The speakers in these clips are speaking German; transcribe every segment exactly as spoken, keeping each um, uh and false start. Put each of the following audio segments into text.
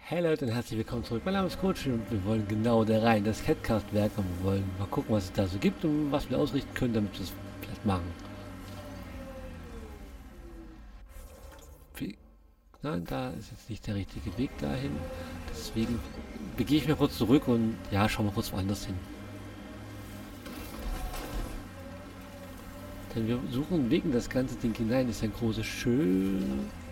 Hey Leute und herzlich willkommen zurück. Mein Name ist Coach und wir wollen genau da rein, das Catcast-Werk, und wir wollen mal gucken, was es da so gibt und was wir ausrichten können, damit wir es vielleicht machen. Wie, nein, da ist jetzt nicht der richtige Weg dahin. Deswegen begehe ich mir kurz zurück und ja, schauen wir kurz woanders hin. Denn wir suchen wegen das ganze Ding hinein. Das ist ein großes Schild.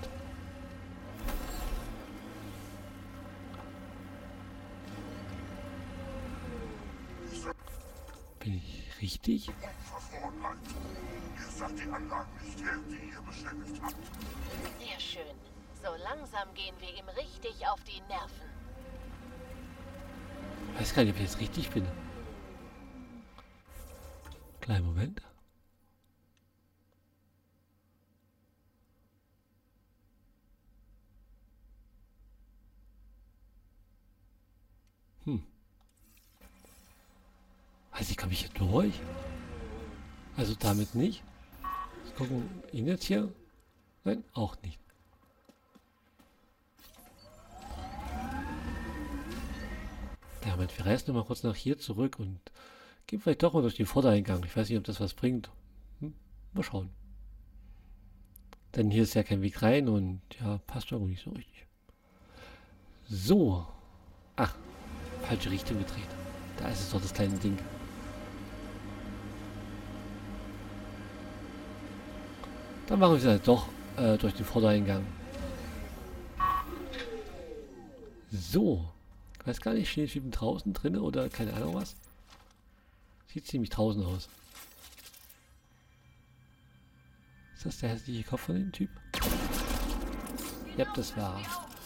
Bin ich richtig? Unverfrorenheit. Ihr sagt die Anlagen nicht her, die ihr beschädigt habt. Sehr schön. So langsam gehen wir ihm richtig auf die Nerven. Ich weiß gar nicht, ob ich jetzt richtig bin. Kleinen Moment. Hm. Weiß ich, komme ich hier durch? Also damit nicht. Jetzt gucken, ihn jetzt hier? Nein, auch nicht. Ja, Moment, wir reisen noch mal kurz nach hier zurück und gehen vielleicht doch mal durch den Vordereingang. Ich weiß nicht, ob das was bringt. Hm, mal schauen. Denn hier ist ja kein Weg rein und ja, passt irgendwie nicht so richtig. So. Ach, falsche Richtung gedreht. Da ist es doch das kleine Ding. Dann machen wir es halt doch äh, durch den Vordereingang. So. Ich weiß gar nicht, steht Typen draußen drin oder keine Ahnung was. Sieht ziemlich draußen aus. Ist das der hässliche Kopf von dem Typ? Ja, das war.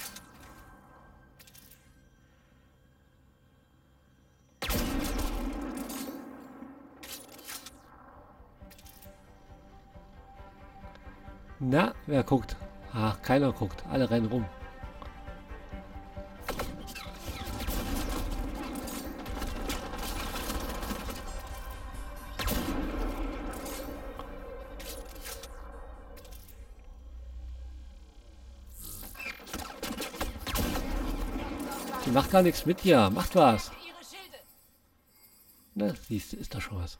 Na, wer guckt? Ach, keiner guckt. Alle rennen rum. Die macht gar nichts mit dir. Macht was. Na, siehst du, ist doch schon was.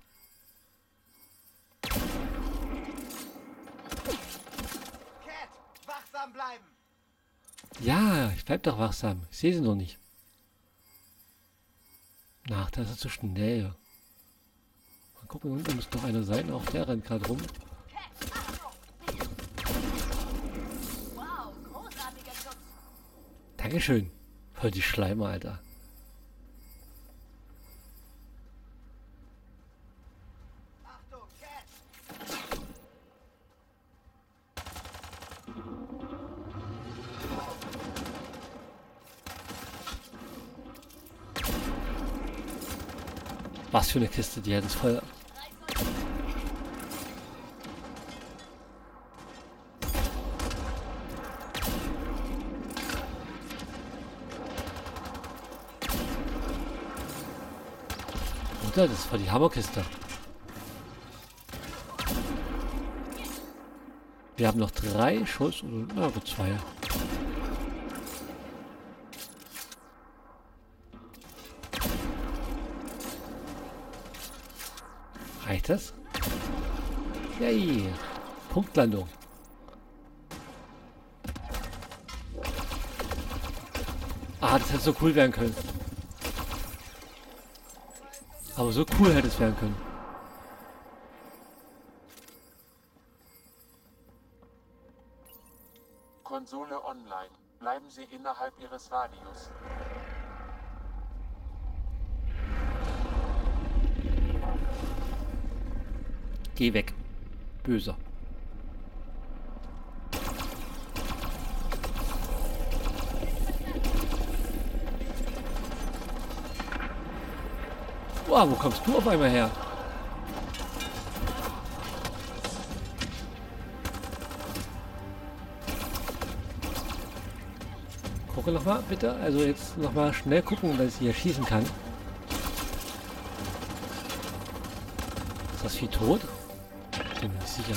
Bleiben. Ja, ich bleib doch wachsam. Ich sehe sie noch nicht. Ach, da ist er zu schnell. Mal gucken, unten muss noch einer sein. Auch der rennt gerade rum. Wow, großartiger Schutz. Dankeschön. Voll die Schleimer, Alter. Achtung, Cat. Was für eine Kiste, die hat es voll. Oder? Das ist voll die Hammerkiste. Wir haben noch drei Schuss oder na, gut, zwei. Reicht das? Yay! Punktlandung. Ah, das hätte so cool werden können. Aber so cool hätte es werden können. Konsole online. Bleiben Sie innerhalb Ihres Radius. Geh weg. Böser. Wow, wo kommst du auf einmal her? Gucke nochmal, bitte. Also jetzt nochmal schnell gucken, dass ich hier schießen kann. Ist das Vieh tot? Bin mir nicht sicher.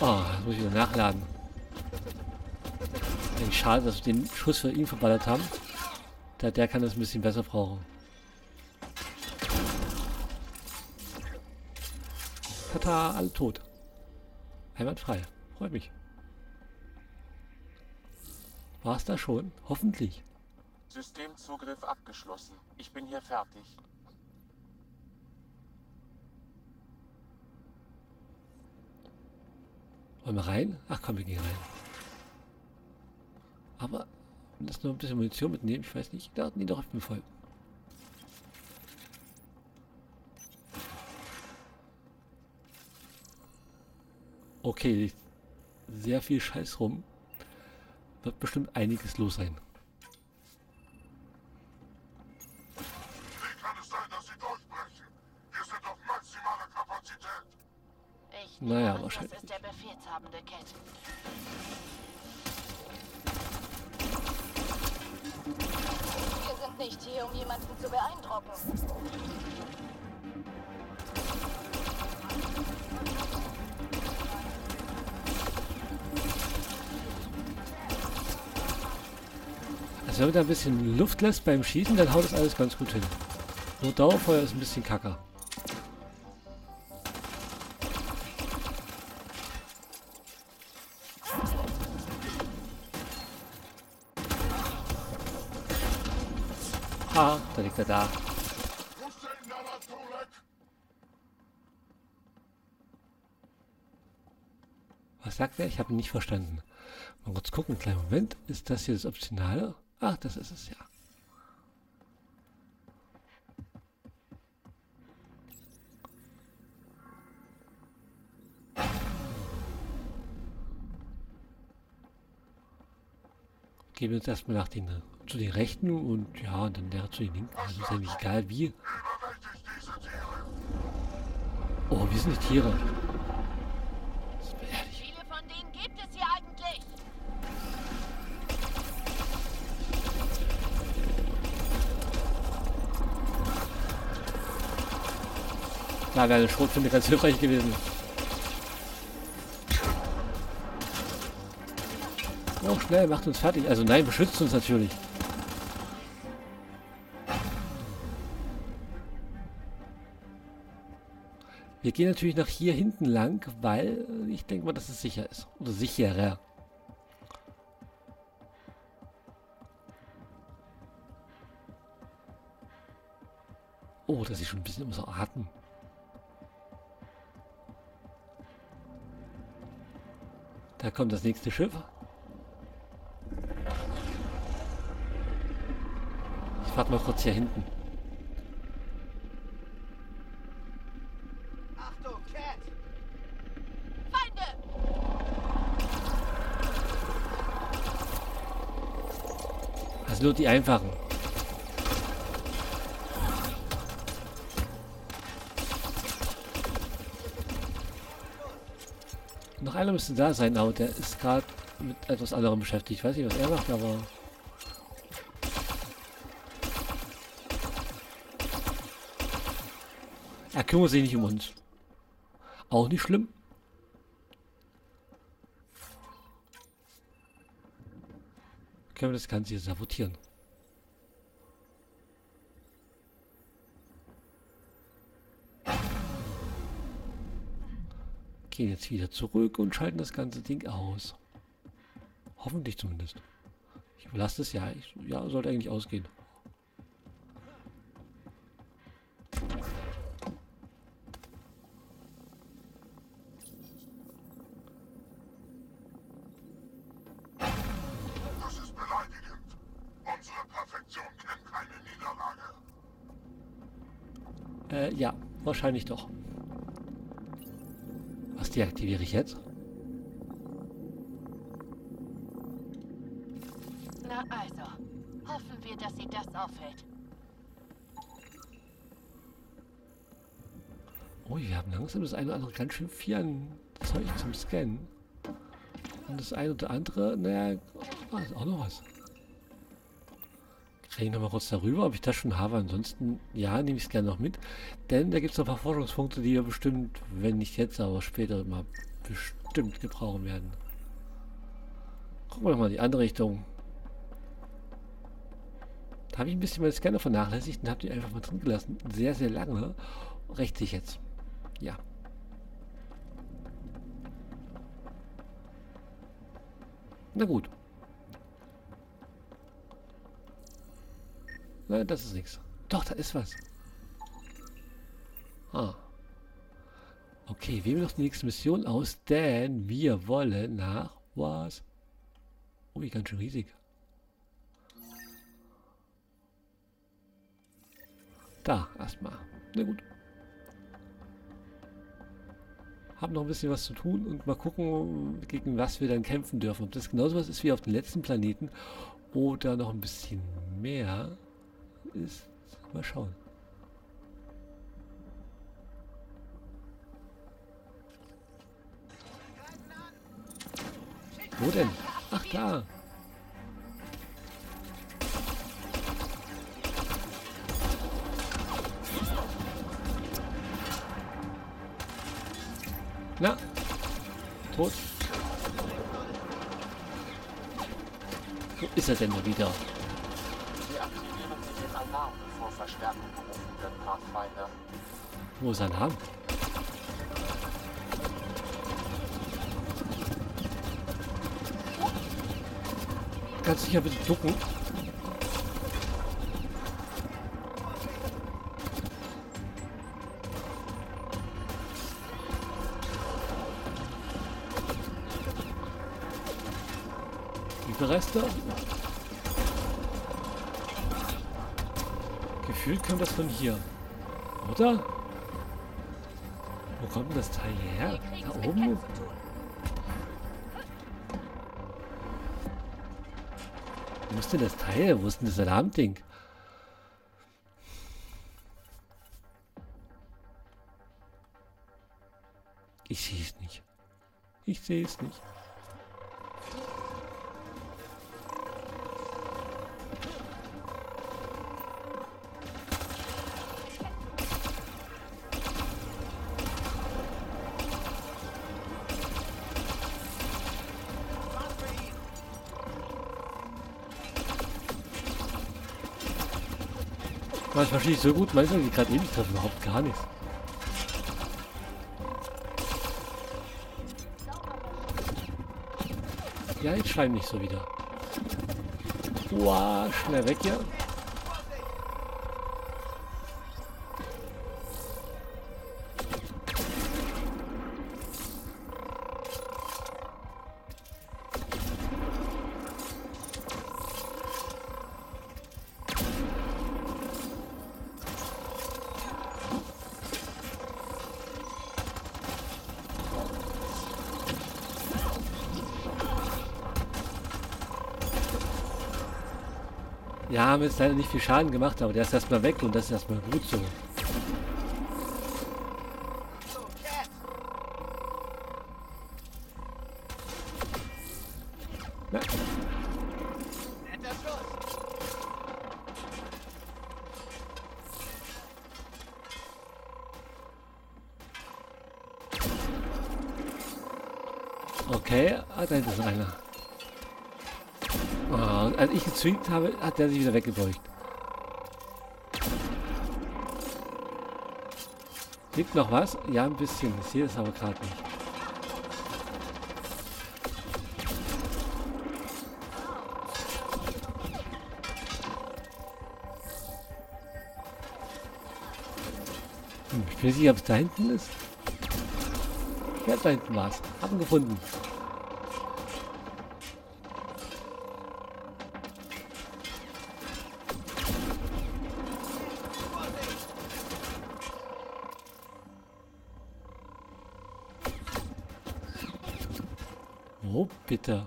Oh, jetzt muss ich wieder nachladen. Eigentlich schade, dass wir den Schuss für ihn verballert haben. Der, der kann das ein bisschen besser brauchen. Tata, alle tot. Einwandfrei. Freut mich. War es da schon? Hoffentlich. Systemzugriff abgeschlossen. Ich bin hier fertig. Wollen wir rein? Ach komm, wir gehen rein. Aber, wenn das nur ein bisschen Munition mitnehmen, ich weiß nicht. Da hatten die doch öfter voll. Okay, liegt sehr viel Scheiß rum. Wird bestimmt einiges los sein. Wie kann es sein, dass sie durchbrechen? Wir sind auf maximaler Kapazität. Ich nehme Naja, an, wahrscheinlich das ist der befehlshabende Cat. Wir sind nicht hier, um jemanden zu beeindrucken. Also wenn man da ein bisschen Luft lässt beim Schießen, dann haut das alles ganz gut hin. Nur Dauerfeuer ist ein bisschen kacker. Ah, da liegt er da. Was sagt er? Ich habe ihn nicht verstanden. Mal kurz gucken, kleinen Moment. Ist das hier das Optionale? Ach, das ist es ja. Gehen wir uns erstmal nach den, zu den Rechten und ja, und dann der zu den Linken. Also ist ja nicht egal wie. Überwältigt diese Tiere. Oh, wir sind die Tiere. Das ist ehrlich. Wie viele von denen gibt es hier eigentlich? Da wäre eine Schrotflinte ganz hilfreich gewesen. Oh, schnell, macht uns fertig. Also nein, beschützt uns natürlich. Wir gehen natürlich nach hier hinten lang, weil ich denke mal, dass es sicher ist. Oder sicherer. Oh, das ist schon ein bisschen unser Atem. Da kommt das nächste Schiff. Ich warte mal kurz hier hinten. Achtung, Cat! Feinde! Also nur die einfachen. Noch einer müsste da sein, aber der ist gerade mit etwas anderem beschäftigt. Ich weiß nicht, was er macht, aber... Er kümmert sich nicht um uns. Auch nicht schlimm. Können wir das Ganze hier sabotieren. Gehen jetzt wieder zurück und schalten das ganze Ding aus. Hoffentlich zumindest. Ich überlasse es ja. Ich, ja, sollte eigentlich ausgehen. Das ist beleidigend. Unsere Perfektion kennt keine Niederlage. Äh, ja, wahrscheinlich doch. Was deaktiviere ich jetzt? Na also, hoffen wir, dass sie das aufhält. Oh, wir haben langsam das eine oder andere ganz schön viel an Zeug zum Scannen. Und das eine oder andere, naja, ah, ist auch noch was. Kriege ich nochmal kurz darüber, ob ich das schon habe. Ansonsten, ja, nehme ich es gerne noch mit. Denn da gibt es noch ein paar Forschungspunkte, die wir bestimmt, wenn nicht jetzt, aber später mal bestimmt gebrauchen werden. Gucken wir doch mal in die andere Richtung. Da habe ich ein bisschen meinen Scanner vernachlässigt und habe die einfach mal drin gelassen. Sehr, sehr lange. Rächt sich jetzt. Ja. Na gut. Nein, das ist nichts. Doch, da ist was. Ah. Okay, wählen wir noch die nächste Mission aus, denn wir wollen nach was? Ui, ganz schön riesig. Da, erstmal. Na gut. Haben noch ein bisschen was zu tun und mal gucken, gegen was wir dann kämpfen dürfen. Ob das genauso was ist wie auf den letzten Planeten oder noch ein bisschen mehr ist. Mal schauen. Wo denn? Ach, da. Na, tot. Wo ist er denn mal wieder? Deaktivieren Sie den Alarm, bevor Verstärkung gerufen wird, Pathfinder. Wo ist sein Arm? Kannst du dich ja bitte ducken? Wie viele Reste? Gefühlt kommt das von hier. Oder? Wo kommt denn das Teil her? Da oben? Wo ist denn das Teil? Wo ist denn das Alarmding? Ich sehe es nicht. Ich sehe es nicht. Manchmal schieße ich so gut, manchmal die gerade eben treffen überhaupt gar nichts. Ja, jetzt schreien nicht so wieder. Wow, schnell weg hier. Ja, haben jetzt leider nicht viel Schaden gemacht, aber der ist erstmal weg und das ist erstmal gut so. Na. Okay, ah, da hinten ist einer. Oh, als ich gezwingt habe, hat der sich wieder weggebeugt. Liegt noch was? Ja, ein bisschen. Ich sehe es aber gerade nicht. Hm, ich bin nicht sicher, ob es da hinten ist. Ja, da hinten war es. Haben gefunden. Oh, bitte.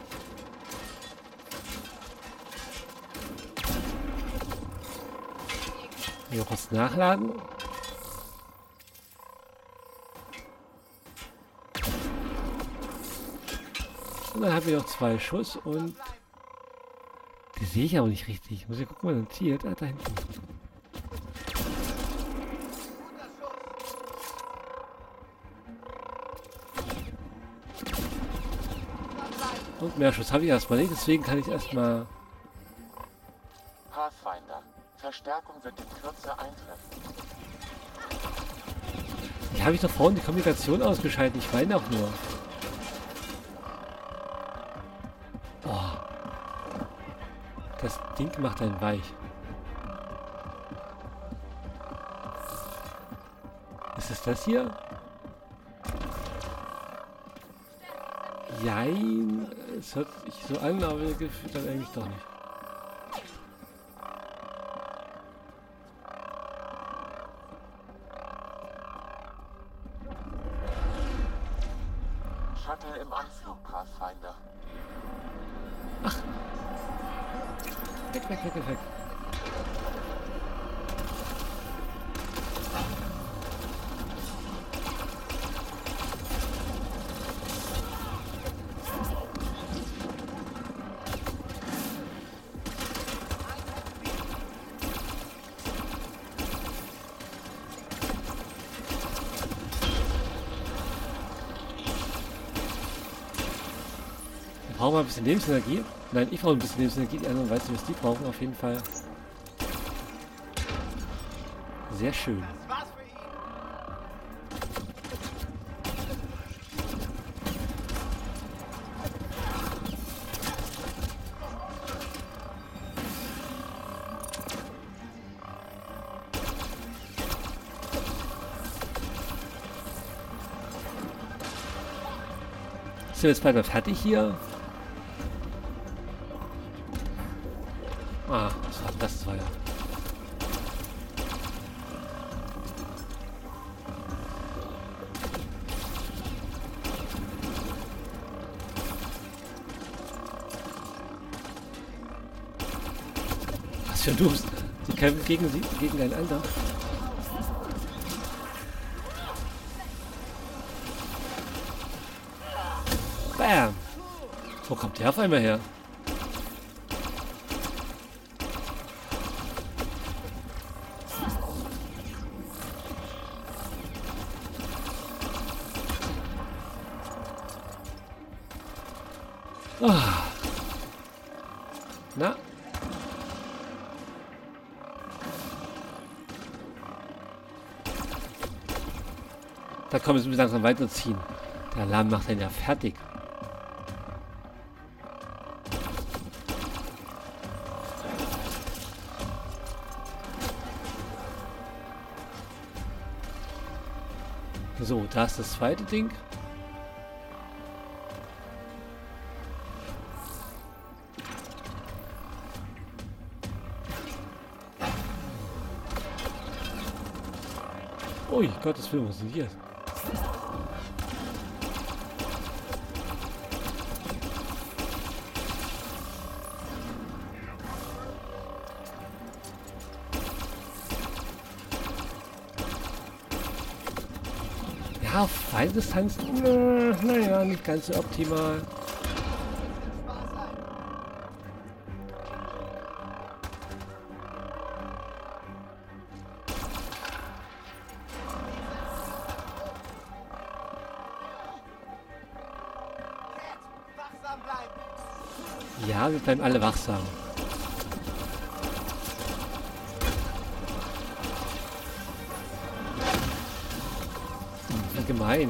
Hier kurz nachladen. Und dann haben wir noch zwei Schuss und die sehe ich aber nicht richtig. Ich muss ja gucken, wo man zielt. Ah, da hinten. Und mehr Schuss habe ich erstmal nicht, deswegen kann ich erstmal... Pathfinder. Verstärkung wird in Kürze eintreffen. Die habe ich doch vorhin die Kommunikation ausgeschaltet, ich meine auch nur. Oh. Das Ding macht einen weich. Ist es das hier? Jein. Es hört sich so an, aber gefühlt dann eigentlich doch nicht. Shuttle im Anflug, Pathfinder. Weg, weg, weg, weg, weg. Wir brauchen mal ein bisschen Lebensenergie. Nein, ich brauche ein bisschen Lebensenergie. Die anderen weiß nicht, was die brauchen. Auf jeden Fall. Sehr schön. Das war's für ihn. Sind wir jetzt bald mal fertig hier? Ah, das war das war ja. Was für ein Durst. Die kämpfen gegen sie, gegeneinander. Bam! Wo kommt der auf einmal her? Ah. Na? Da kommen wir langsam weiterziehen. Der Alarm macht einen ja fertig. So, da ist das zweite Ding. Ui, Gottes Willen, was ist denn hier? Ja, auf Feindistanz, na, naja, nicht ganz so optimal. Wachsam bleiben. Ja, wir bleiben alle wachsam. Wie gemein.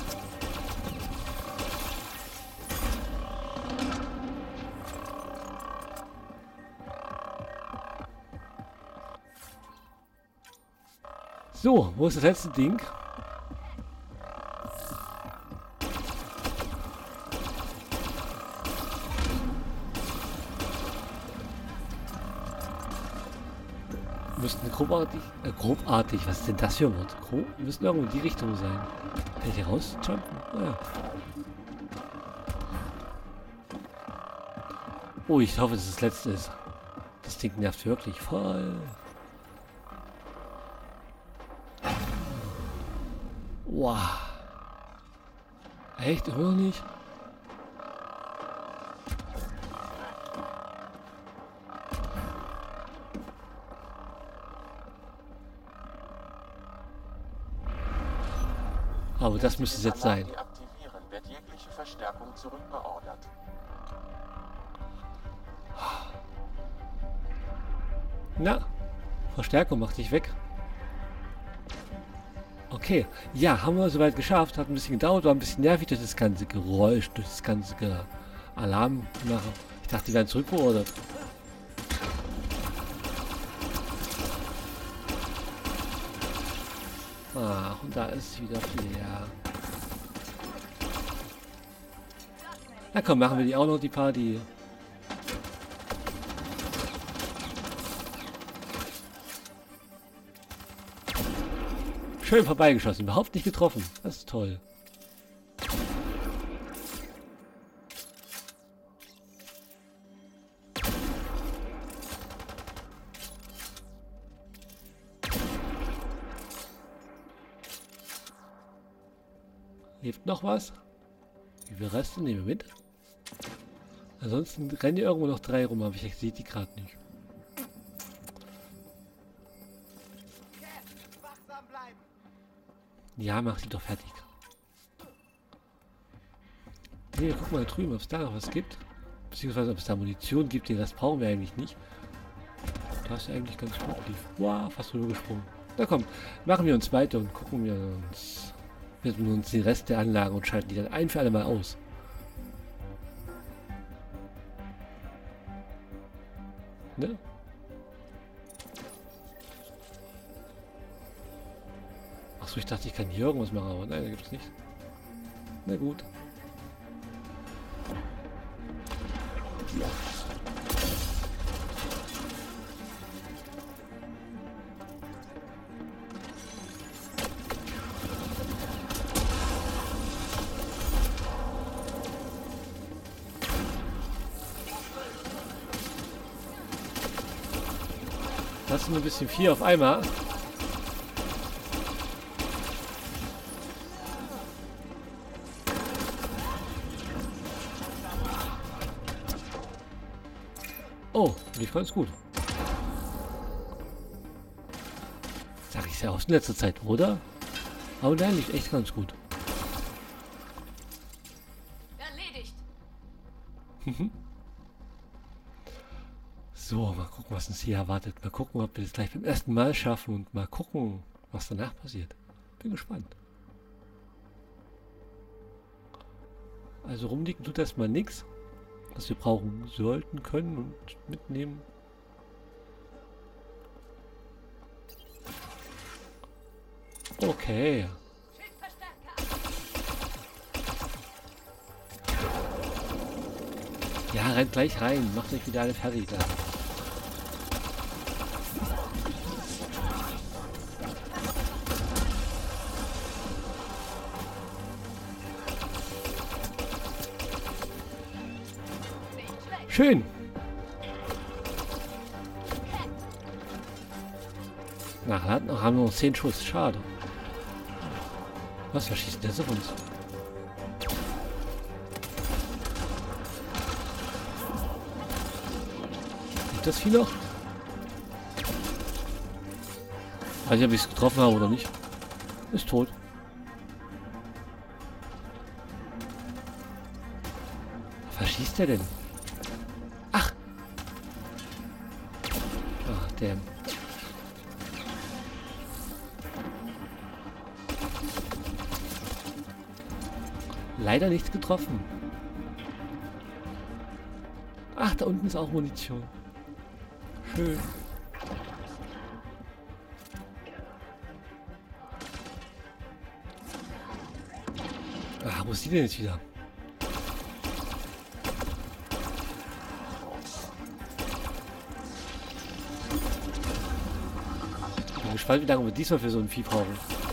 So, wo ist das letzte Ding? Müssten grobartig, äh, grobartig, was ist denn das für ein Wort? Grob, müssen irgendwo in die Richtung sein. Kann ich hier rausjumpen? Ah, ja. Oh, ich hoffe, dass es das letzte ist. Das Ding nervt wirklich voll. Wow. Echt? Immer noch nicht? Aber das müsste es jetzt sein. Alarm deaktivieren, wird jegliche Verstärkung zurückbeordert. Na, Verstärkung macht dich weg. Okay, ja, haben wir soweit geschafft. Hat ein bisschen gedauert, war ein bisschen nervig durch das ganze Geräusch, durch das ganze Ge Alarm nachher. Ich dachte, die werden zurückbeordert. Ach, und da ist wieder leer. Na komm, machen wir die auch noch, die Party. Schön vorbeigeschossen, überhaupt nicht getroffen. Das ist toll. Lebt noch was? Wie viel Reste nehmen wir mit? Ansonsten rennen hier irgendwo noch drei rum, aber ich sehe die gerade nicht. Wachsam bleiben. Ja, mach die doch fertig. Hier, guck mal drüben, ob es da noch was gibt. Beziehungsweise ob es da Munition gibt, den Rest brauchen wir eigentlich nicht. Das ist eigentlich ganz gut lief. Wow, fast drüber gesprungen. Na komm, machen wir uns weiter und gucken wir uns, wir uns den Rest der Anlagen und schalten die dann ein für alle Mal aus. Ne? Achso, ich dachte, ich kann hier irgendwas machen, aber nein, da gibt es nicht. Na gut. Das ist ein bisschen viel auf einmal. Oh, lief ganz gut. Sag ich ja aus in letzter Zeit, oder? Aber nein, lief echt ganz gut. Erledigt. So, mal gucken, was uns hier erwartet. Mal gucken, ob wir das gleich beim ersten Mal schaffen und mal gucken, was danach passiert. Bin gespannt. Also rumliegen tut erstmal nichts, was wir brauchen sollten, können und mitnehmen. Okay. Ja, rennt gleich rein. Macht euch wieder alle fertig da. Schön. Na, noch haben wir noch zehn Schuss. Schade. Was verschießt der so auf uns? Gibt das Vieh noch? Weiß nicht, ob ich es getroffen habe oder nicht. Ist tot. Was schießt der denn? Ach! Ach, der. Leider nichts getroffen. Ach, da unten ist auch Munition. Schön. Ah, wo ist die denn jetzt wieder? Ich bin gespannt, wie lange wir diesmal für so ein Vieh brauchen.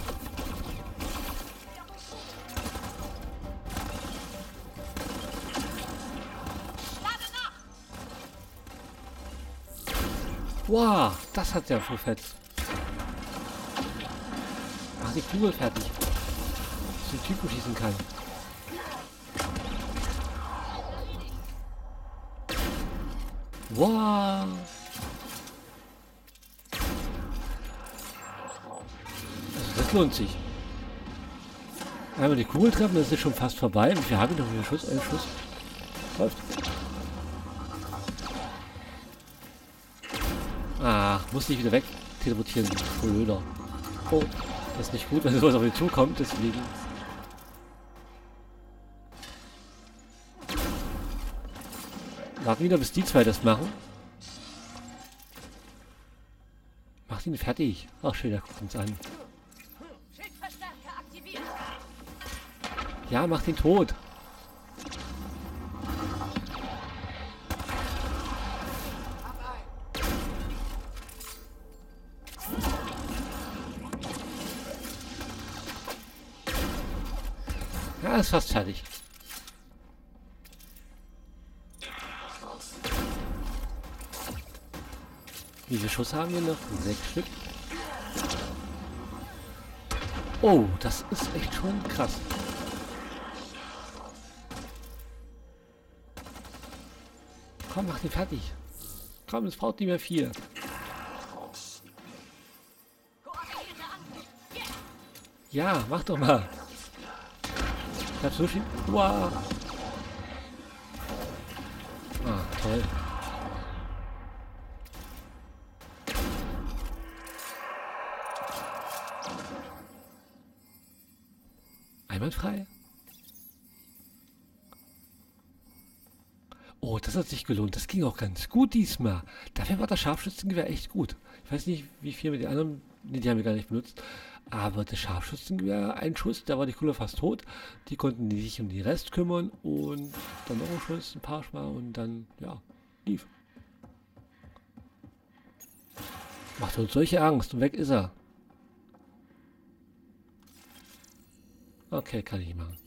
Wow, das hat ja verfetzt. Mach die Kugel fertig. Dass ich den Typen schießen kann. Wow. Also das lohnt sich. Einmal die Kugel treffen, das ist schon fast vorbei. Wie viel habe ich noch? Wie viel Schuss? Ein Schuss. Läuft. Ach, muss nicht wieder weg teleportieren. Blöder. Oh, das ist nicht gut, wenn sowas auf ihn zukommt, deswegen. Warten wieder, bis die zwei das machen. Macht ihn fertig. Ach schön, der guckt uns an. Schildverstärker aktiviert. Ja, macht ihn tot. Ja, ist fast fertig. Wie viele Schuss haben wir noch? Sechs Stück. Oh, das ist echt schon krass. Komm, mach den fertig. Komm, es braucht nicht mehr viel. Ja, mach doch mal. Bleibst du stehen? Wow. Ah, toll. Einwandfrei? Oh, das hat sich gelohnt. Das ging auch ganz gut diesmal. Dafür war das Scharfschützengewehr echt gut. Ich weiß nicht, wie viel mit den anderen... Nee, die haben wir gar nicht benutzt. Aber das Scharfschützengewehr, ein Schuss, da war die Kuhle fast tot. Die konnten sich um den Rest kümmern. Und dann noch ein Schuss, ein paar Mal. Und dann, ja, lief. Macht uns solche Angst. Und weg ist er. Okay, kann ich machen.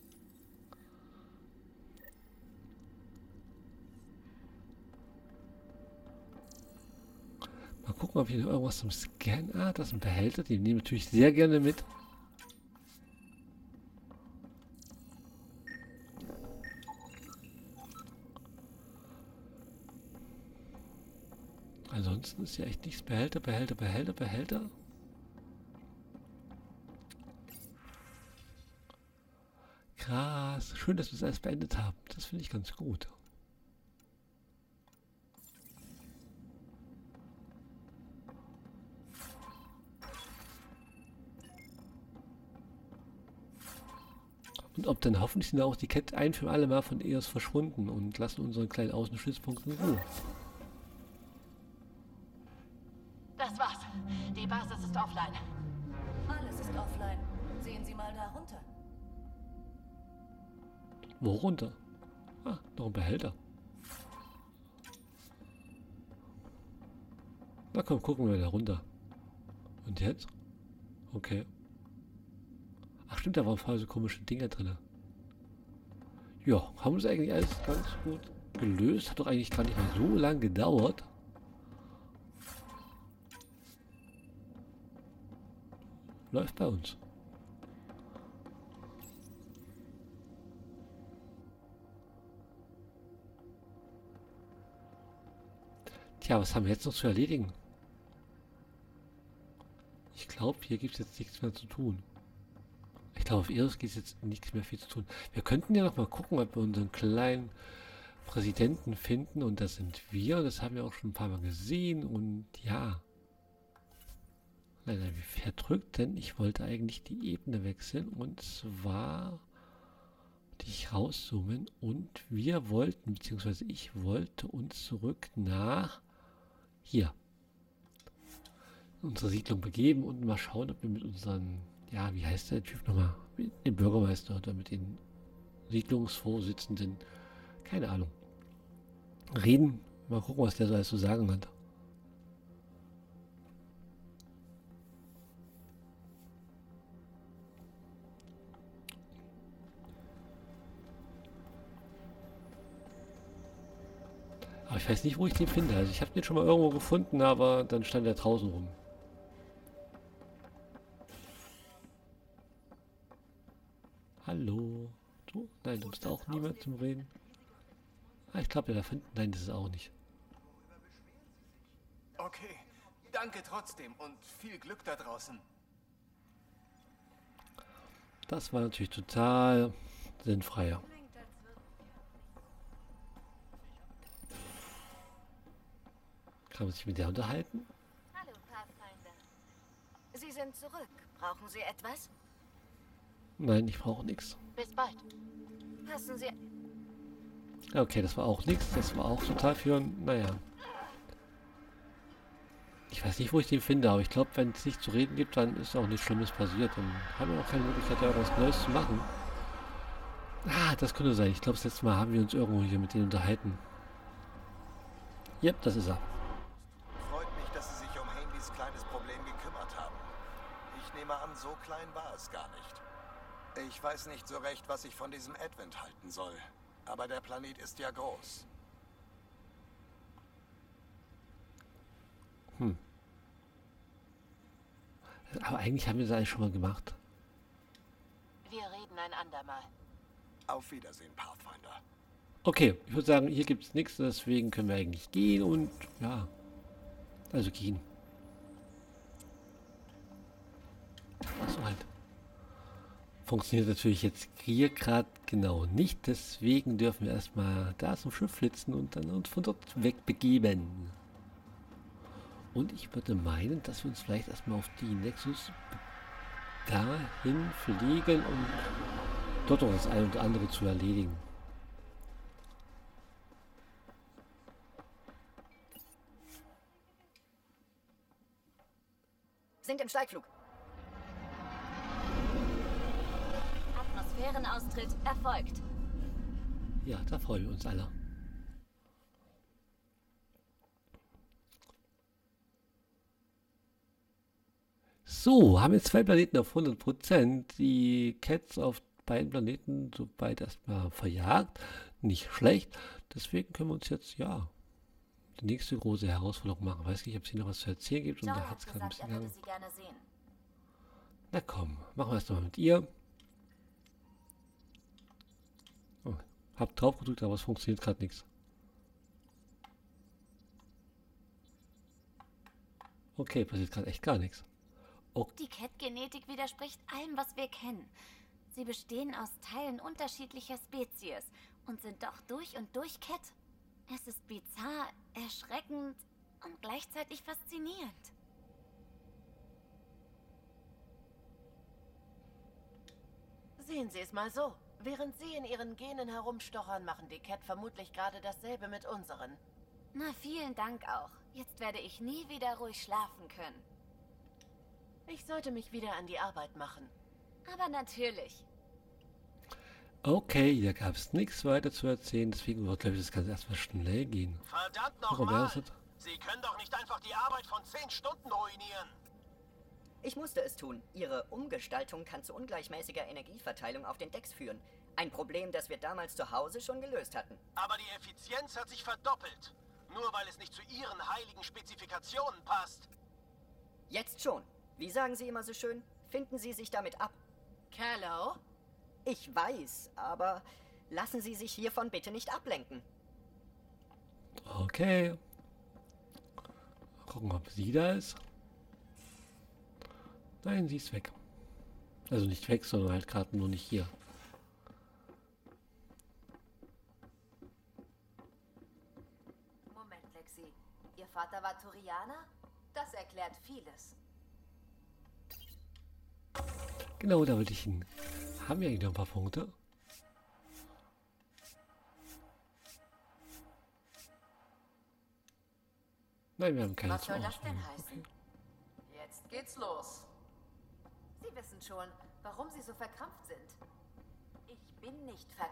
Mal gucken, ob hier noch irgendwas zum Scannen... Ah, das ist ein Behälter. Den nehmen wir natürlich sehr gerne mit. Ansonsten ist ja echt nichts. Behälter, Behälter, Behälter, Behälter. Krass. Schön, dass wir es alles beendet haben. Das finde ich ganz gut. Und ob dann hoffentlich sind auch die Kette ein für alle Mal von E O S verschwunden und lassen unseren kleinen Außenstützpunkt in Ruhe. Das war's. Die Basis ist offline. Alles ist offline. Sehen Sie mal da runter. Wo runter? Ah, noch ein Behälter. Na komm, gucken wir da runter. Und jetzt? Okay. Ach stimmt, da waren vorher so komische Dinger drin. Ja, haben wir es eigentlich alles ganz gut gelöst. Hat doch eigentlich gar nicht mal so lange gedauert. Läuft bei uns. Tja, was haben wir jetzt noch zu erledigen? Ich glaube, hier gibt es jetzt nichts mehr zu tun. Ich glaube, auf Eris gibt es jetzt nichts mehr viel zu tun. Wir könnten ja noch mal gucken, ob wir unseren kleinen Präsidenten finden. Und das sind wir. Das haben wir auch schon ein paar Mal gesehen. Und ja. Leider wie verdrückt, denn ich wollte eigentlich die Ebene wechseln. Und zwar dich rauszoomen. Und wir wollten, beziehungsweise ich wollte uns zurück nach hier. Unsere Siedlung begeben und mal schauen, ob wir mit unseren, ja, wie heißt der Typ nochmal? Mit dem Bürgermeister oder mit den Siedlungsvorsitzenden, keine Ahnung, reden. Mal gucken, was der so alles zu sagen hat. Aber ich weiß nicht, wo ich den finde. Also ich habe den schon mal irgendwo gefunden, aber dann stand er draußen rum. Hallo. Du? Nein, du bist auch niemand zum Reden. Ah, ich glaube, da finden. Nein, das ist auch nicht. Okay, danke trotzdem und viel Glück da draußen. Das war natürlich total sinnfreier. Kann man sich mit der unterhalten? Hallo, Pathfinder. Sie sind zurück. Brauchen Sie etwas? Nein, ich brauche nichts. Bis bald. Passen Sie... Okay, das war auch nichts. Das war auch total für... Naja. Ich weiß nicht, wo ich den finde, aber ich glaube, wenn es nichts zu reden gibt, dann ist auch nichts Schlimmes passiert. Dann haben wir auch keine Möglichkeit, irgendwas Neues zu machen. Ah, das könnte sein. Ich glaube, das letzte Mal haben wir uns irgendwo hier mit denen unterhalten. Yep, das ist er. Freut mich, dass Sie sich um Hamleys kleines Problem gekümmert haben. Ich nehme an, so klein war es gar nicht. Ich weiß nicht so recht, was ich von diesem Advent halten soll. Aber der Planet ist ja groß. Hm. Aber eigentlich haben wir das eigentlich schon mal gemacht. Wir reden ein andermal. Auf Wiedersehen, Pathfinder. Okay, ich würde sagen, hier gibt es nichts, deswegen können wir eigentlich gehen und ja, also gehen. Achso, halt. Funktioniert natürlich jetzt hier gerade genau nicht, deswegen dürfen wir erstmal da zum Schiff flitzen und dann uns von dort wegbegeben. Und ich würde meinen, dass wir uns vielleicht erstmal auf die Nexus dahin fliegen, um dort noch das eine oder andere zu erledigen. Sind im Steigflug. Atmosphärenaustritt erfolgt. Ja, da freuen wir uns alle. So, haben jetzt zwei Planeten auf hundert Prozent. Die Cats auf beiden Planeten soweit erstmal verjagt. Nicht schlecht. Deswegen können wir uns jetzt, ja, die nächste große Herausforderung machen. Weiß nicht, ob es hier noch was zu erzählen gibt. Und John da hat es hat gerade ein gesagt, bisschen er würde gegangen. sie gerne sehen. Na komm, machen wir es mal mit ihr. Oh, hab drauf gedrückt, aber es funktioniert gerade nichts. Okay, passiert gerade echt gar nichts. Die Cat-Genetik widerspricht allem, was wir kennen. Sie bestehen aus Teilen unterschiedlicher Spezies und sind doch durch und durch Cat. Es ist bizarr, erschreckend und gleichzeitig faszinierend. Sehen Sie es mal so. Während Sie in Ihren Genen herumstochern, machen die Cat vermutlich gerade dasselbe mit unseren. Na, vielen Dank auch. Jetzt werde ich nie wieder ruhig schlafen können. Ich sollte mich wieder an die Arbeit machen. Aber natürlich. Okay, hier gab es nichts weiter zu erzählen, deswegen wird, glaube ich, das Ganze erstmal schnell gehen. Verdammt Warum nochmal! ist das? Sie können doch nicht einfach die Arbeit von zehn Stunden ruinieren. Ich musste es tun. Ihre Umgestaltung kann zu ungleichmäßiger Energieverteilung auf den Decks führen. Ein Problem, das wir damals zu Hause schon gelöst hatten. Aber die Effizienz hat sich verdoppelt. Nur weil es nicht zu Ihren heiligen Spezifikationen passt. Jetzt schon. Wie sagen Sie immer so schön? Finden Sie sich damit ab. Callow? Ich weiß, aber lassen Sie sich hiervon bitte nicht ablenken. Okay. Gucken, ob sie da ist. Nein, sie ist weg. Also nicht weg, sondern halt gerade nur nicht hier. Moment, Lexi. Ihr Vater war Turianer? Das erklärt vieles. Genau, da wollte ich hin. Haben wir eigentlich noch ein paar Punkte? Nein, wir haben keine Was soll zur das denn Auswahl. heißen? Jetzt geht's los. Sie wissen schon, warum Sie so verkrampft sind. Ich bin nicht ver...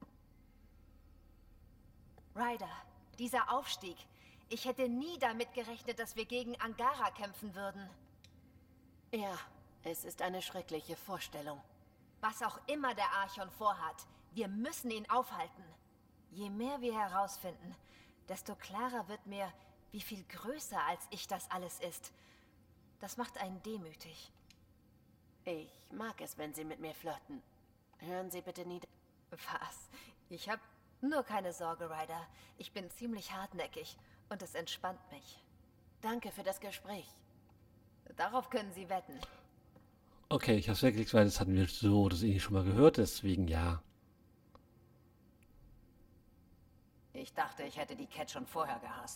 Ryder, dieser Aufstieg. Ich hätte nie damit gerechnet, dass wir gegen Angara kämpfen würden. Ja, es ist eine schreckliche Vorstellung. Was auch immer der Archon vorhat, wir müssen ihn aufhalten. Je mehr wir herausfinden, desto klarer wird mir, wie viel größer als ich das alles ist. Das macht einen demütig. Ich mag es, wenn Sie mit mir flirten. Hören Sie bitte nie... Was? Ich hab nur keine Sorge, Ryder. Ich bin ziemlich hartnäckig und es entspannt mich. Danke für das Gespräch. Darauf können Sie wetten. Okay, ich habe es weggeklickt, weil das hatten wir so oder so ähnlich schon mal gehört, deswegen ja. Ich dachte, ich hätte die Cat schon vorher gehasst.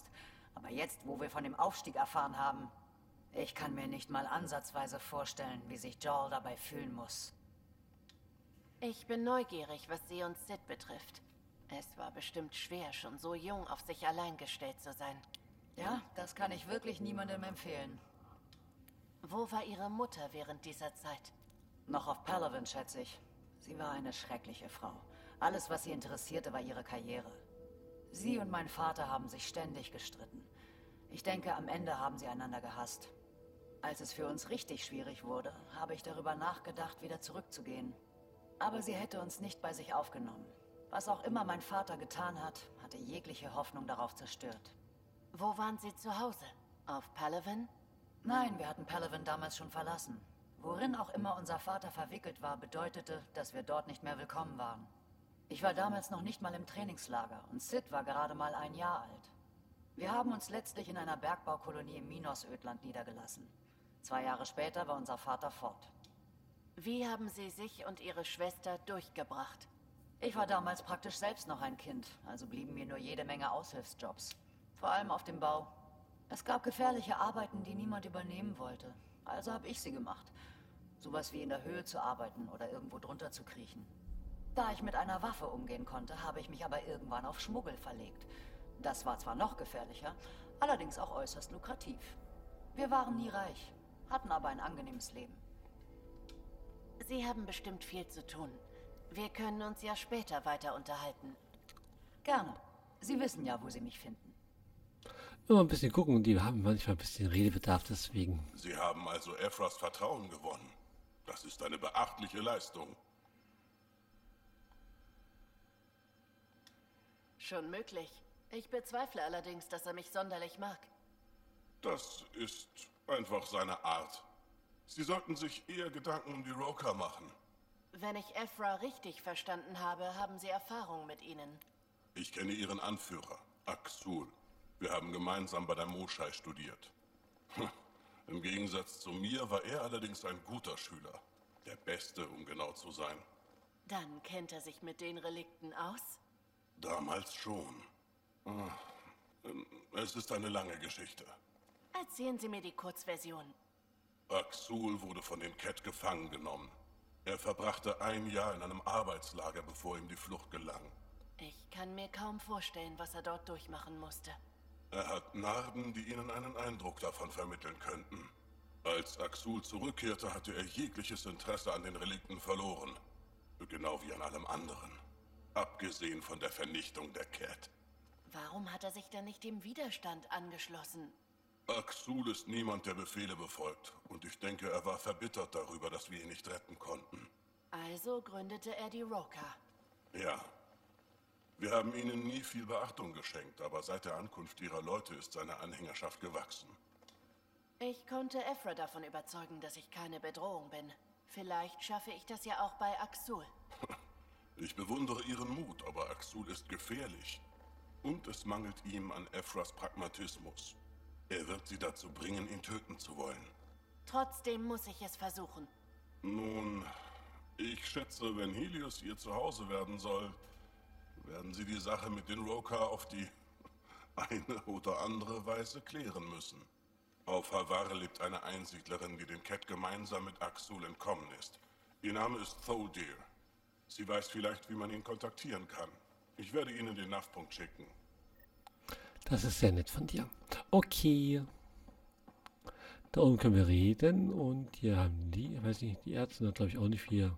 Aber jetzt, wo wir von dem Aufstieg erfahren haben, ich kann mir nicht mal ansatzweise vorstellen, wie sich Joel dabei fühlen muss. Ich bin neugierig, was sie und Sid betrifft. Es war bestimmt schwer, schon so jung auf sich allein gestellt zu sein. Ja, das kann ich wirklich niemandem empfehlen. Wo war ihre Mutter während dieser Zeit? Noch auf Palaven, schätze ich. Sie war eine schreckliche Frau. Alles, was sie interessierte, war ihre Karriere. Sie und mein Vater haben sich ständig gestritten. Ich denke, am Ende haben sie einander gehasst. Als es für uns richtig schwierig wurde, habe ich darüber nachgedacht, wieder zurückzugehen. Aber sie hätte uns nicht bei sich aufgenommen. Was auch immer mein Vater getan hat, hatte jegliche Hoffnung darauf zerstört. Wo waren sie zu Hause? Auf Palaven? Nein, wir hatten Palaven damals schon verlassen. Worin auch immer unser Vater verwickelt war, bedeutete, dass wir dort nicht mehr willkommen waren. Ich war damals noch nicht mal im Trainingslager und Sid war gerade mal ein Jahr alt. Wir haben uns letztlich in einer Bergbaukolonie im Minos-Ödland niedergelassen. Zwei Jahre später war unser Vater fort. Wie haben Sie sich und Ihre Schwester durchgebracht? Ich war damals praktisch selbst noch ein Kind, also blieben mir nur jede Menge Aushilfsjobs. Vor allem auf dem Bau. Es gab gefährliche Arbeiten, die niemand übernehmen wollte. Also habe ich sie gemacht. Sowas wie in der Höhe zu arbeiten oder irgendwo drunter zu kriechen. Da ich mit einer Waffe umgehen konnte, habe ich mich aber irgendwann auf Schmuggel verlegt. Das war zwar noch gefährlicher, allerdings auch äußerst lukrativ. Wir waren nie reich, hatten aber ein angenehmes Leben. Sie haben bestimmt viel zu tun. Wir können uns ja später weiter unterhalten. Gerne. Sie wissen ja, wo Sie mich finden. Immer ein bisschen gucken, die haben manchmal ein bisschen Redebedarf, deswegen. Sie haben also Ephras Vertrauen gewonnen. Das ist eine beachtliche Leistung. Schon möglich. Ich bezweifle allerdings, dass er mich sonderlich mag. Das ist einfach seine Art. Sie sollten sich eher Gedanken um die Roka machen. Wenn ich Ephra richtig verstanden habe, haben Sie Erfahrung mit ihnen. Ich kenne Ihren Anführer, Aksul. Wir haben gemeinsam bei der Moschei studiert. Hm. Im Gegensatz zu mir war er allerdings ein guter Schüler. Der Beste, um genau zu sein. Dann kennt er sich mit den Relikten aus? Damals schon. Es ist eine lange Geschichte. Erzählen Sie mir die Kurzversion. Aksul wurde von den Kett gefangen genommen. Er verbrachte ein Jahr in einem Arbeitslager, bevor ihm die Flucht gelang. Ich kann mir kaum vorstellen, was er dort durchmachen musste. Er hat Narben, die Ihnen einen Eindruck davon vermitteln könnten. Als Aksul zurückkehrte, hatte er jegliches Interesse an den Relikten verloren. Genau wie an allem anderen. Abgesehen von der Vernichtung der Kett. Warum hat er sich dann nicht dem Widerstand angeschlossen? Aksul ist niemand, der Befehle befolgt. Und ich denke, er war verbittert darüber, dass wir ihn nicht retten konnten. Also gründete er die Roka. Ja. Wir haben ihnen nie viel Beachtung geschenkt, aber seit der Ankunft ihrer Leute ist seine Anhängerschaft gewachsen. Ich konnte Ephra davon überzeugen, dass ich keine Bedrohung bin. Vielleicht schaffe ich das ja auch bei Aksul. Ich bewundere ihren Mut, aber Aksul ist gefährlich. Und es mangelt ihm an Ephras Pragmatismus. Er wird sie dazu bringen, ihn töten zu wollen. Trotzdem muss ich es versuchen. Nun, ich schätze, wenn Helios ihr Zuhause werden soll, werden sie die Sache mit den Roka auf die eine oder andere Weise klären müssen. Auf Havar lebt eine Einsiedlerin, die den Kett gemeinsam mit Aksul entkommen ist. Ihr Name ist Thodir. Sie weiß vielleicht, wie man ihn kontaktieren kann. Ich werde Ihnen den Nav-Punkt schicken. Das ist sehr nett von dir. Okay. Da oben können wir reden und hier haben die, ich weiß nicht, die Ärzte hat glaube ich auch nicht viel.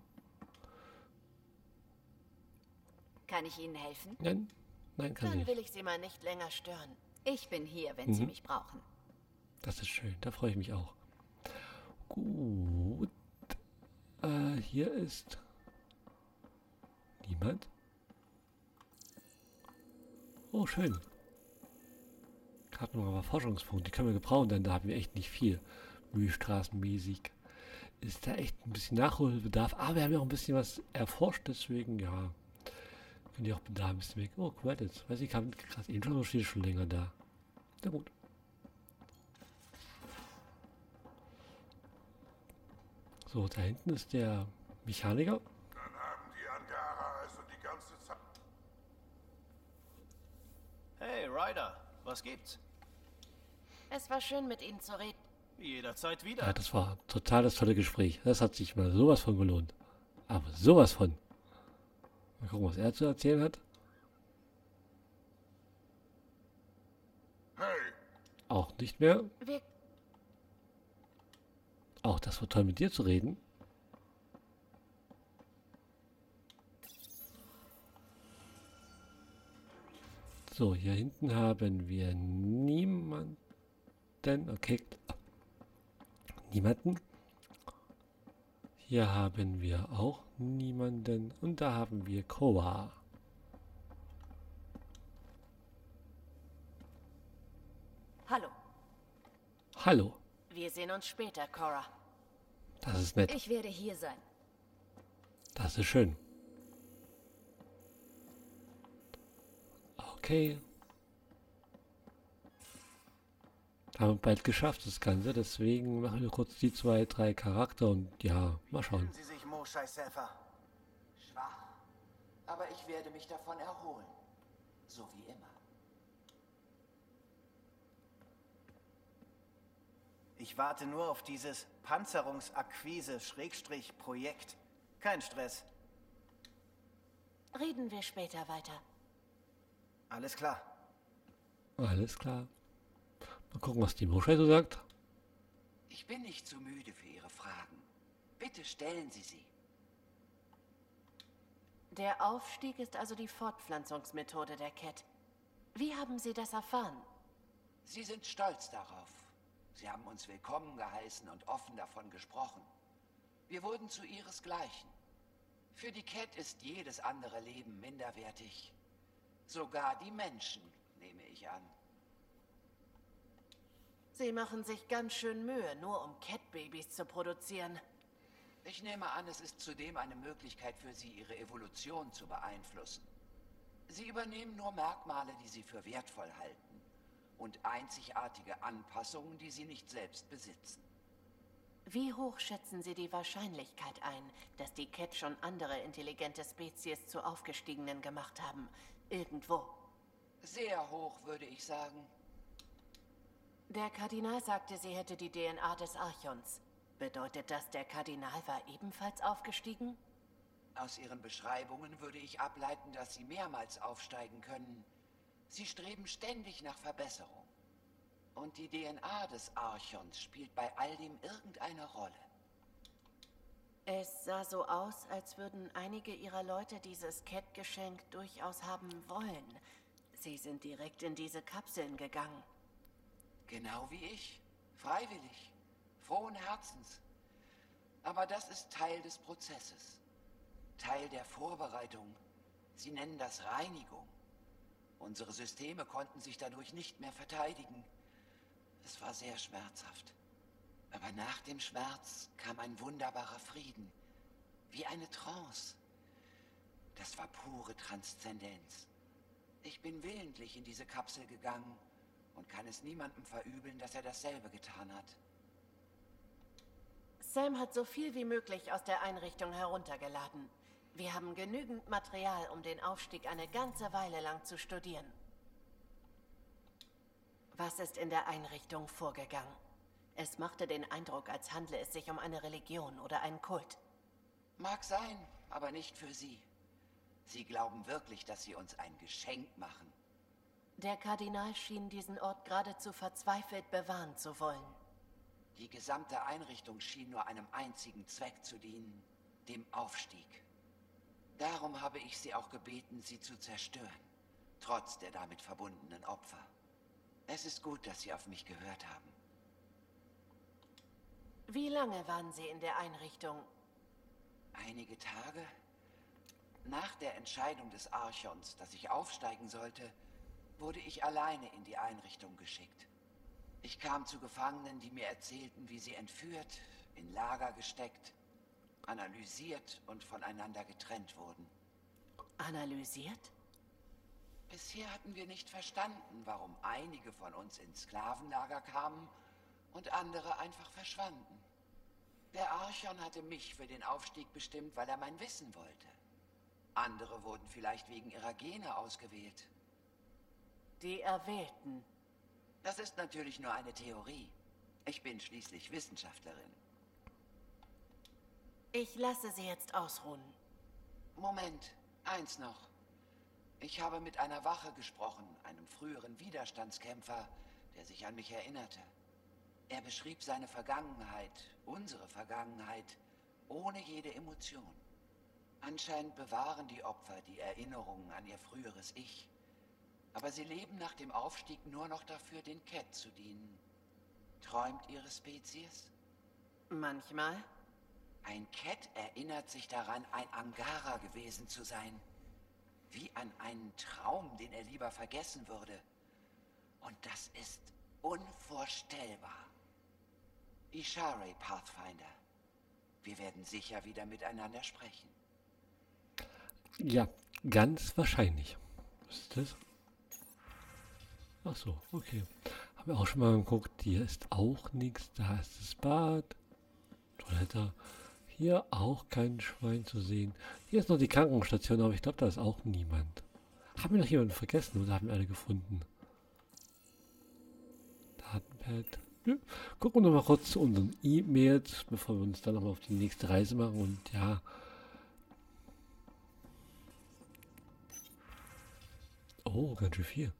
Kann ich Ihnen helfen? Nein, nein, kann sie Dann nicht. will ich Sie mal nicht länger stören. Ich bin hier, wenn Mhm. Sie mich brauchen. Das ist schön, da freue ich mich auch. Gut. Äh, hier ist niemand. Oh, schön. Karten aber Forschungspunkt, die können wir gebrauchen, denn da haben wir echt nicht viel. Mühlstraßenmäßig ist da echt ein bisschen Nachholbedarf, aber wir haben ja auch ein bisschen was erforscht, deswegen, ja, können die auch da ein bisschen weg. Oh, Credits. Weiß ich, kam krass, eben schon, steht schon länger da. Na gut. So, da hinten ist der Mechaniker. Dann haben die Angara also die ganze Zeit... Hey, Ryder, was gibt's? Es war schön, mit Ihnen zu reden. Jederzeit wieder. Ja, das war total das tolle Gespräch. Das hat sich mal sowas von gelohnt. Aber sowas von. Mal gucken, was er zu erzählen hat. Hey, Auch nicht mehr. Wir Auch das war toll, mit dir zu reden. So, hier hinten haben wir niemanden. Okay. Niemanden. Hier haben wir auch niemanden. Und da haben wir Koa. Hallo. Hallo. Wir sehen uns später, Cora. Das ist nett. Ich werde hier sein. Das ist schön. Okay. Haben wir bald geschafft, das Ganze. Deswegen machen wir kurz die zwei, drei Charakter und ja, mal schauen. Fühlen Sie sich, Moshae Sefer? Schwach. Aber ich werde mich davon erholen. So wie immer. Ich warte nur auf dieses Panzerungsakquise-Projekt. Kein Stress. Reden wir später weiter. Alles klar. Alles klar. Mal gucken, was die Moshae so sagt. Ich bin nicht zu müde für Ihre Fragen. Bitte stellen Sie sie. Der Aufstieg ist also die Fortpflanzungsmethode der Cat. Wie haben Sie das erfahren? Sie sind stolz darauf. Sie haben uns willkommen geheißen und offen davon gesprochen. Wir wurden zu ihresgleichen. Für die Cat ist jedes andere Leben minderwertig. Sogar die Menschen, nehme ich an. Sie machen sich ganz schön Mühe, nur um Cat-Babys zu produzieren. Ich nehme an, es ist zudem eine Möglichkeit für sie, ihre Evolution zu beeinflussen. Sie übernehmen nur Merkmale, die sie für wertvoll halten. Und einzigartige Anpassungen, die sie nicht selbst besitzen. Wie hoch schätzen Sie die Wahrscheinlichkeit ein, dass die Cat schon andere intelligente Spezies zu Aufgestiegenen gemacht haben? Irgendwo. Sehr hoch, würde ich sagen. Der Kardinal sagte, sie hätte die D N A des Archons. Bedeutet das, der Kardinal war ebenfalls aufgestiegen? Aus ihren Beschreibungen würde ich ableiten, dass sie mehrmals aufsteigen können. Sie streben ständig nach Verbesserung. Und die D N A des Archons spielt bei all dem irgendeine Rolle. Es sah so aus, als würden einige ihrer Leute dieses Cat-Geschenk durchaus haben wollen. Sie sind direkt in diese Kapseln gegangen. Genau wie ich. Freiwillig. Frohen Herzens. Aber das ist Teil des Prozesses. Teil der Vorbereitung. Sie nennen das Reinigung. Unsere Systeme konnten sich dadurch nicht mehr verteidigen. Es war sehr schmerzhaft. Aber nach dem Schmerz kam ein wunderbarer Frieden. Wie eine Trance. Das war pure Transzendenz. Ich bin willentlich in diese Kapsel gegangen und kann es niemandem verübeln, dass er dasselbe getan hat. Sam hat so viel wie möglich aus der Einrichtung heruntergeladen. Wir haben genügend Material, um den Aufstieg eine ganze Weile lang zu studieren. Was ist in der Einrichtung vorgegangen? Es machte den Eindruck, als handle es sich um eine Religion oder einen Kult. Mag sein, aber nicht für Sie. Sie glauben wirklich, dass Sie uns ein Geschenk machen. Der Kardinal schien diesen Ort geradezu verzweifelt bewahren zu wollen. Die gesamte Einrichtung schien nur einem einzigen Zweck zu dienen, dem Aufstieg. Darum habe ich Sie auch gebeten, sie zu zerstören, trotz der damit verbundenen Opfer. Es ist gut, dass Sie auf mich gehört haben. Wie lange waren Sie in der Einrichtung? Einige Tage. Nach der Entscheidung des Archons, dass ich aufsteigen sollte, wurde ich alleine in die Einrichtung geschickt. Ich kam zu Gefangenen, die mir erzählten, wie sie entführt, in Lager gesteckt, analysiert und voneinander getrennt wurden. Analysiert? Bisher hatten wir nicht verstanden, warum einige von uns in Sklavenlager kamen und andere einfach verschwanden. Der Archon hatte mich für den Aufstieg bestimmt, weil er mein Wissen wollte. Andere wurden vielleicht wegen ihrer Gene ausgewählt. Die Erwählten. Das ist natürlich nur eine Theorie. Ich bin schließlich Wissenschaftlerin. Ich lasse Sie jetzt ausruhen. Moment, eins noch. Ich habe mit einer Wache gesprochen, einem früheren Widerstandskämpfer, der sich an mich erinnerte. Er beschrieb seine Vergangenheit, unsere Vergangenheit, ohne jede Emotion. Anscheinend bewahren die Opfer die Erinnerungen an ihr früheres Ich. Aber sie leben nach dem Aufstieg nur noch dafür, den Cat zu dienen. Träumt ihre Spezies? Manchmal. Ein Cat erinnert sich daran, ein Angara gewesen zu sein. Wie an einen Traum, den er lieber vergessen würde. Und das ist unvorstellbar. Ishare, Pathfinder. Wir werden sicher wieder miteinander sprechen. Ja, ganz wahrscheinlich. Was ist das? Ach so, okay. Haben wir auch schon mal geguckt. Hier ist auch nichts. Da ist das Bad. Toilette. Hier auch kein Schwein zu sehen. Hier ist noch die Krankenstation, aber ich glaube, da ist auch niemand. Haben wir noch jemanden vergessen oder haben wir alle gefunden? Datenpad. Nö. Gucken wir noch mal kurz zu unseren E-Mails, bevor wir uns dann noch mal auf die nächste Reise machen. Und ja. Oh, ganz schön viel.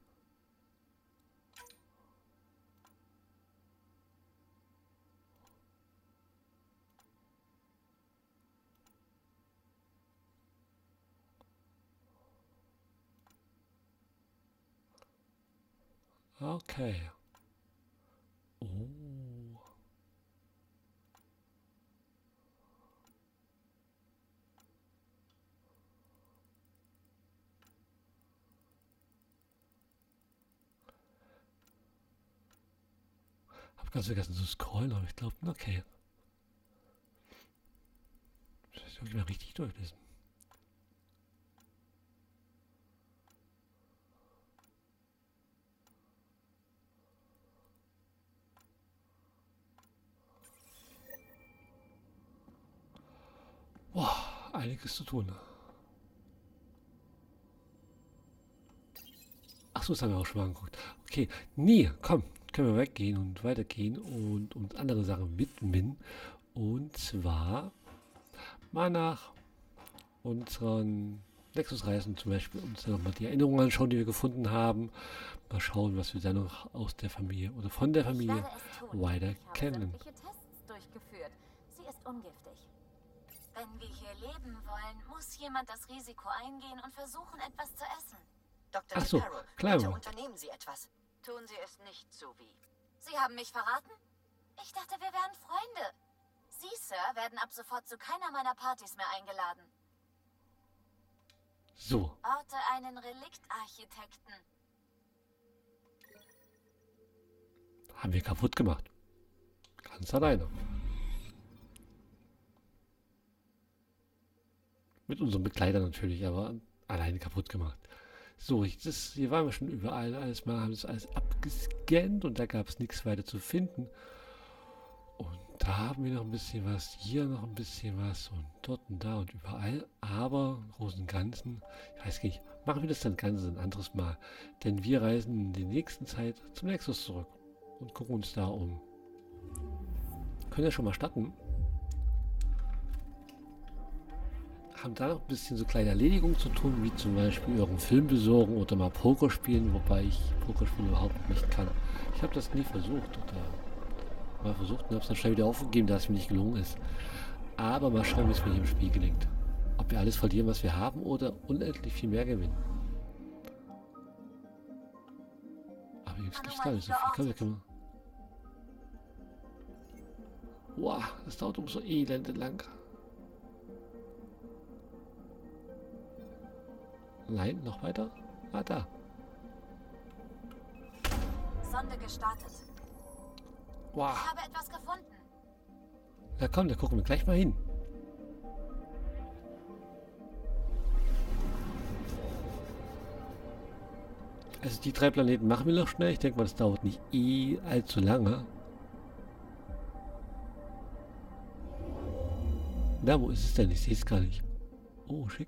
Okay. Oh. Hab ganz vergessen zu scrollen, aber ich glaube, okay. Das soll ich mal richtig durchlesen. Boah, einiges zu tun. Ach so, das haben wir auch schon mal angeguckt. Okay, nee, komm, können wir weggehen und weitergehen und uns andere Sachen widmen. Und zwar mal nach unseren Nexus-Reisen zum Beispiel uns dann nochmal die Erinnerungen anschauen, die wir gefunden haben. Mal schauen, was wir dann noch aus der Familie oder von der Familie weiter kennen. Tests durchgeführt. Sie ist ungiftig. Wenn wir hier leben wollen, muss jemand das Risiko eingehen und versuchen, etwas zu essen. Doktor Ach so, Sparrow, klar. bitte unternehmen Sie etwas. Tun Sie es nicht, Suvi. Sie haben mich verraten? Ich dachte, wir wären Freunde. Sie, Sir, werden ab sofort zu keiner meiner Partys mehr eingeladen. So. Orte einen Reliktarchitekten. Haben wir kaputt gemacht. Ganz alleine. Mit unserem Begleiter natürlich, aber alleine kaputt gemacht. So, ich, das, hier waren wir schon überall. Alles mal, haben das alles abgescannt und da gab es nichts weiter zu finden. Und da haben wir noch ein bisschen was, hier noch ein bisschen was und dort und da und überall. Aber im Großen und Ganzen, ich weiß nicht, machen wir das dann ganz ein anderes Mal. Denn wir reisen in der nächsten Zeit zum Nexus zurück und gucken uns da um. Können wir schon mal starten. Haben da noch ein bisschen so kleine Erledigungen zu tun, wie zum Beispiel euren Film besorgen oder mal Poker spielen, wobei ich Poker spielen überhaupt nicht kann. Ich habe das nie versucht oder mal versucht und habe es dann schnell wieder aufgegeben, da es mir nicht gelungen ist. Aber mal schauen, wie es mir hier im Spiel gelingt. Ob wir alles verlieren, was wir haben, oder unendlich viel mehr gewinnen. Aber jetzt gibt es gar nicht so viel. Komm, wir können. Wow, das dauert um so elende lang. Nein, noch weiter? Ah, da. Sonde gestartet. Wow. Ich habe etwas gefunden. Na komm, da gucken wir gleich mal hin. Also die drei Planeten machen wir noch schnell. Ich denke mal, das dauert nicht eh allzu lange. Na, wo ist es denn? Ich sehe es gar nicht. Oh, schick.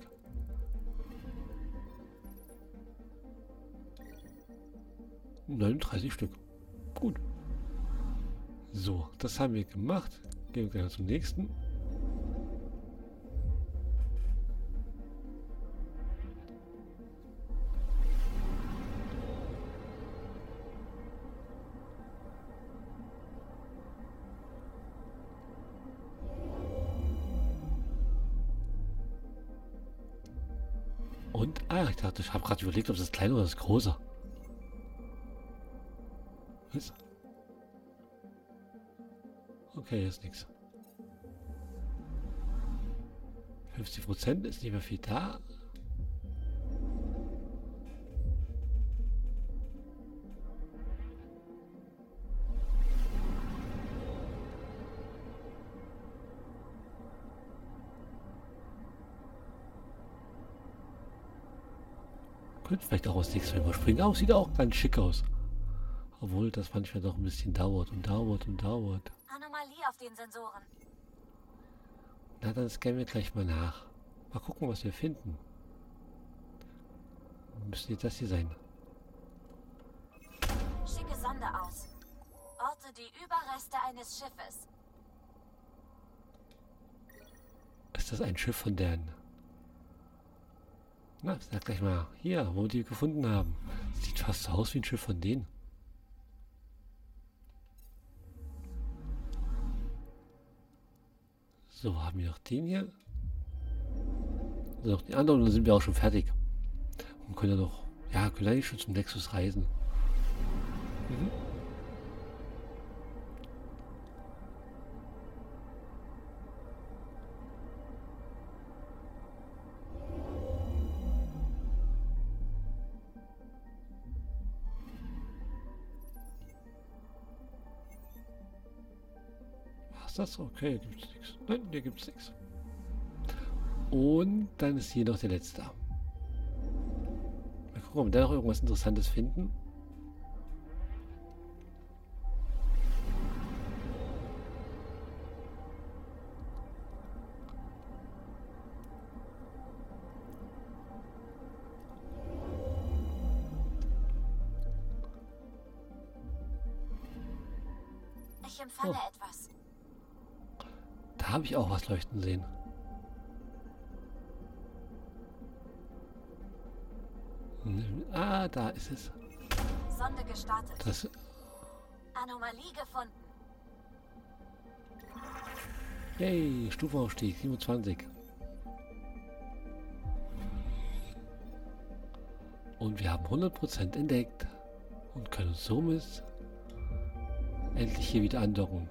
neununddreißig Stück. Gut. So, das haben wir gemacht. Gehen wir gleich zum nächsten. Und, ah, ich dachte, ich habe gerade überlegt, ob das kleine oder das große. Was? Okay, hier ist nichts. fünfzig Prozent ist nicht mehr viel da. Könnte vielleicht auch aus nichts überspringen. Aber sieht auch ganz schick aus. Obwohl das manchmal doch ein bisschen dauert und dauert und dauert. Anomalie auf den Sensoren. Na, dann scannen wir gleich mal nach. Mal gucken, was wir finden. Müsste jetzt das hier sein. Schicke Sonde aus. Orte die Überreste eines Schiffes. Ist das ein Schiff von deren? Na, sag gleich mal. Hier, wo wir die gefunden haben. Sieht fast so aus wie ein Schiff von denen. So, haben wir noch den hier. Also noch die anderen, dann sind wir auch schon fertig. Und können ja noch, ja, können eigentlich schon zum Nexus reisen. Mhm. Das? Okay, gibt es nichts. Nein, hier gibt es nichts. Und dann ist hier noch der letzte. Mal gucken, ob wir da noch irgendwas Interessantes finden. Ich empfange Oh. etwas. Da habe ich auch was leuchten sehen. Ah, da ist es. Sonde gestartet. Das, Anomalie gefunden. hey, Stufenaufstieg, siebenundzwanzig. Und wir haben hundert Prozent entdeckt. Und können uns somit endlich hier wieder andocken.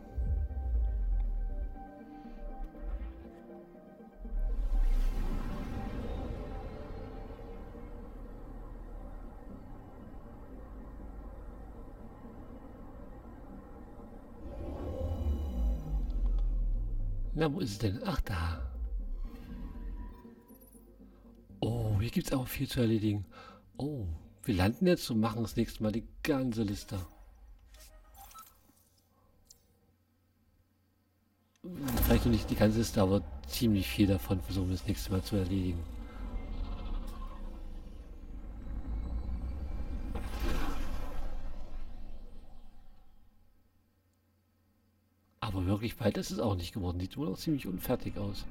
Na, wo ist es denn? Ach, da. Oh, hier gibt es auch viel zu erledigen. Oh, wir landen jetzt und machen das nächste Mal die ganze Liste. Vielleicht noch nicht die ganze Liste, aber ziemlich viel davon versuchen wir das nächste Mal zu erledigen. Aber wirklich bald ist es auch nicht geworden. Sieht wohl auch ziemlich unfertig aus.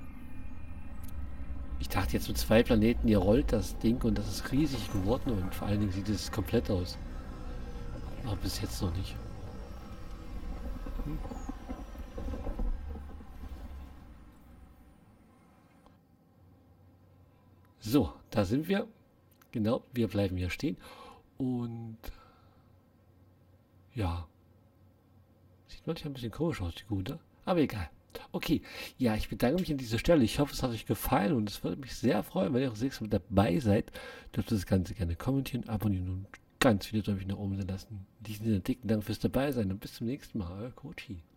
Ich dachte jetzt mit zwei Planeten, ihr rollt das Ding und das ist riesig geworden und vor allen Dingen sieht es komplett aus. Aber bis jetzt noch nicht. Hm. So, da sind wir. Genau, wir bleiben hier stehen. Und ja. Sieht manchmal ein bisschen komisch aus, die Gute. Aber egal. Okay, ja, ich bedanke mich an dieser Stelle. Ich hoffe, es hat euch gefallen und es würde mich sehr freuen, wenn ihr auch das nächste Mal dabei seid. Dürft ihr das Ganze gerne kommentieren, abonnieren und ganz viele Däumchen nach oben lassen. In diesem Sinne, dicken Dank fürs Dabei sein und bis zum nächsten Mal. Euer Kochi.